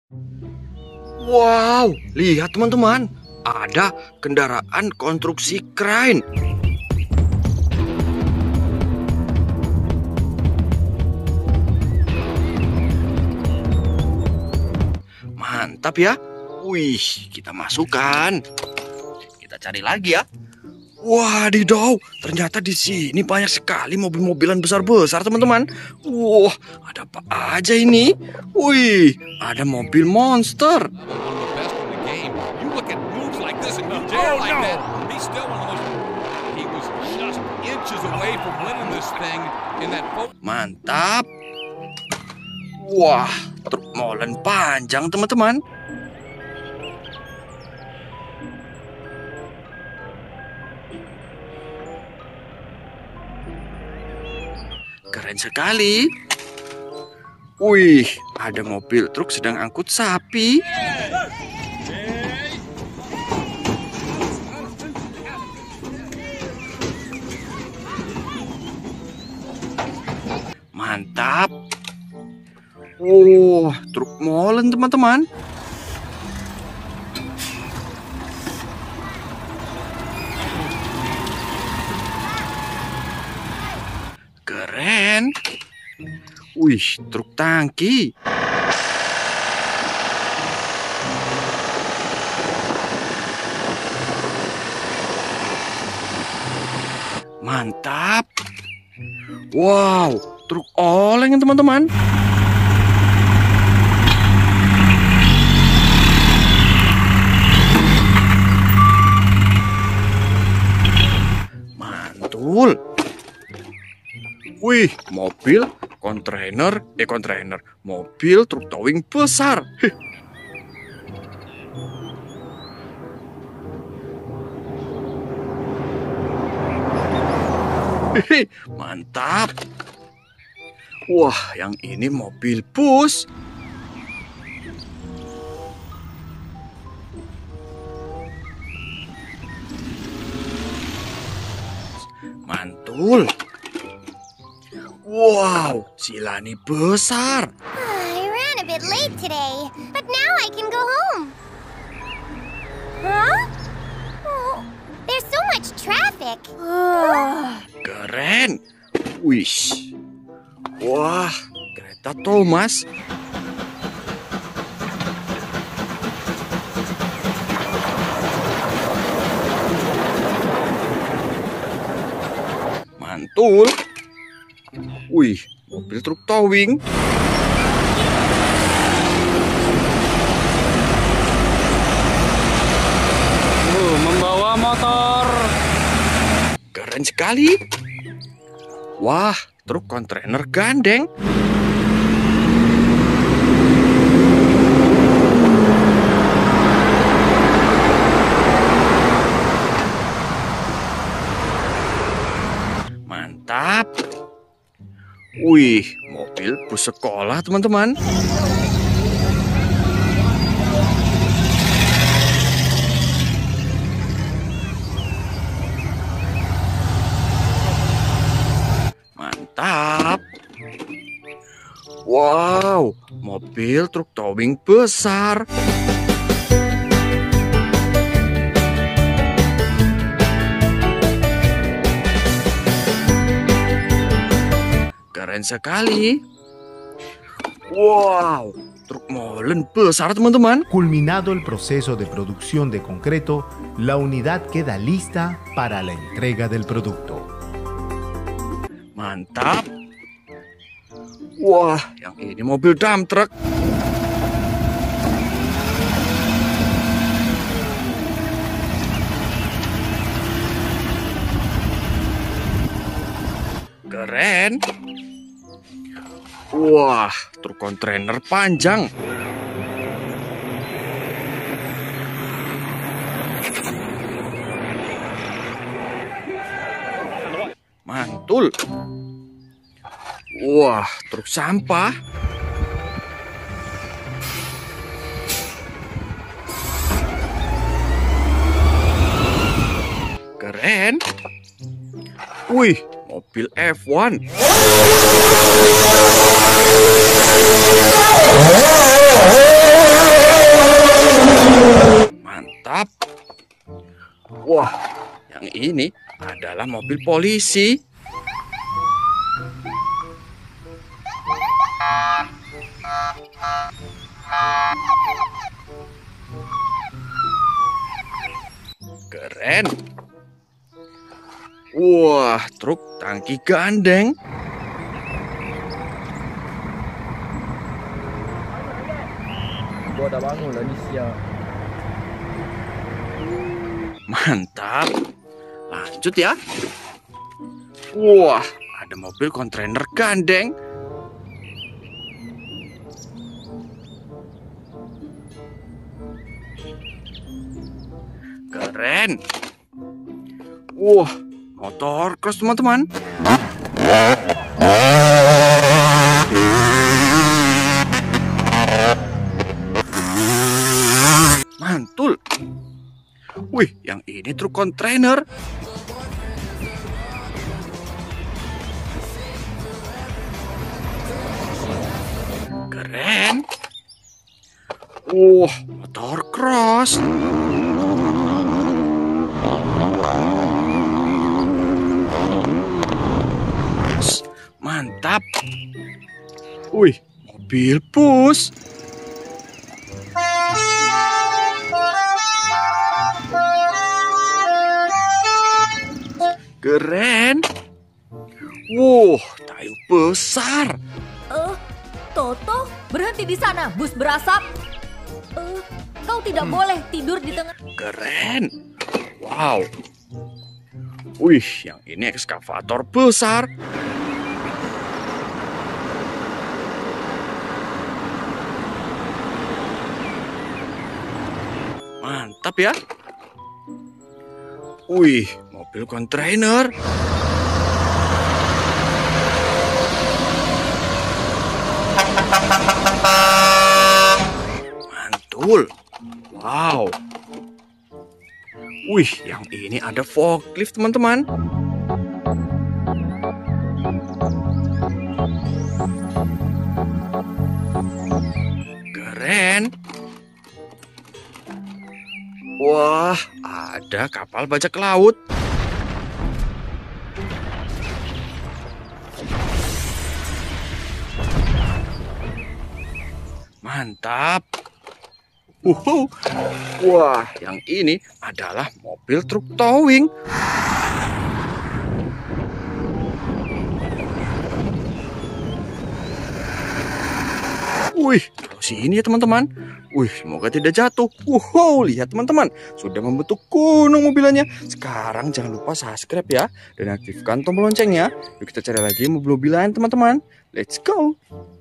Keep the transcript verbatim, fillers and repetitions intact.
Wow, lihat teman-teman, ada kendaraan konstruksi krain. Mantap ya. Wih, kita masukkan. Kita cari lagi ya. Wadidaw, ternyata di sini banyak sekali mobil-mobilan besar-besar, teman-teman. Wah, ada apa aja ini? Wih, ada mobil monster. Mantap. Wah, truk molen panjang, teman-teman. Keren sekali. Wih, ada mobil truk sedang angkut sapi. Mantap. Wow, truk molen teman-teman. Keren. Wih, truk tangki. Mantap. Wow, truk oleng teman-teman. Mantul. Wih, mobil kontainer, eh kontainer, mobil truk towing besar. Hih. Hehe, mantap. Wah, yang ini mobil bus. Mantul. Wow, Silani besar. I ran a bit late today, but now I can go home. Huh? Oh, there's so much traffic. Keren. Wih. Wah, kereta Thomas. Mantul. Wih, mobil truk towing. Uh, membawa motor. Keren sekali. Wah, truk kontainer gandeng. Mantap. Wih, mobil bus sekolah, teman-teman. Mantap. Wow, mobil truk towing besar. Keren sekali. Wow, truk molen besar, teman-teman. Culminado el proceso de producción de concreto, la unidad queda lista para la entrega del producto. Mantap. Wah, yang ini mobil dump truck. Keren. Wah, truk kontainer panjang. Mantul. Wah, truk sampah. Keren. Wih, mobil F satu. ini adalah mobil polisi. Keren. Wah, truk tangki gandeng. Gua udah bangun lagi siang. Mantap. Lanjut ya. Wah, ada mobil kontainer gandeng. Keren. Wah, motor cross teman-teman. Mantul. Wih, yang ini truk kontainer. Keren. Wah, motor cross. Mantap. Wih, mobil bus. Keren. Wow, kayu besar. Eh, Toto, berhenti di sana, bus berasap. Eh, kau tidak boleh tidur di tengah. Keren. Wow. Wih, yang ini ekskavator besar. Mantap ya. Wih, mobil kontainer. Mantul. Wow. Wih, yang ini ada forklift teman-teman. Keren. Wah, ada kapal bajak laut. Mantap. Uhuh. Wah, yang ini adalah mobil truk towing. Wih, taruh sini ya teman-teman. Wih, semoga tidak jatuh. Wow, lihat teman-teman, sudah membentuk gunung mobilannya. Sekarang jangan lupa subscribe ya, dan aktifkan tombol loncengnya. Yuk kita cari lagi mobil-mobil lain teman-teman. Let's go.